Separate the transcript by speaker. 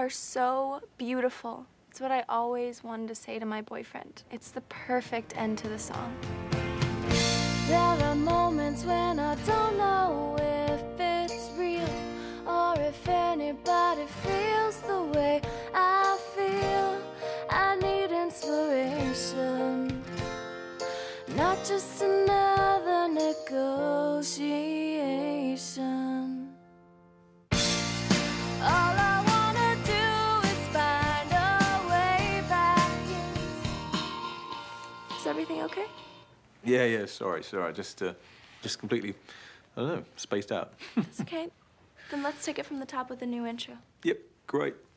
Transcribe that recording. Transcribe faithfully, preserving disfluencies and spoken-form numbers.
Speaker 1: are so beautiful. It's what I always wanted to say to my boyfriend. It's the perfect end to the song.
Speaker 2: There are moments when I don't know if it's real or if anybody feels the way I feel. I need inspiration, not just another negotiation. All I wanna do is find a way back in.
Speaker 1: Is everything okay?
Speaker 3: Yeah, yeah, sorry, sorry. Just, uh, just completely, I don't know, spaced out.
Speaker 1: It's okay. Then let's take it from the top with a new intro.
Speaker 3: Yep, great.